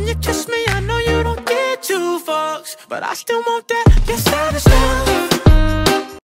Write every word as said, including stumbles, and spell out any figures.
you kiss me, I know you don't get two fucks, but I still want that, your savage love.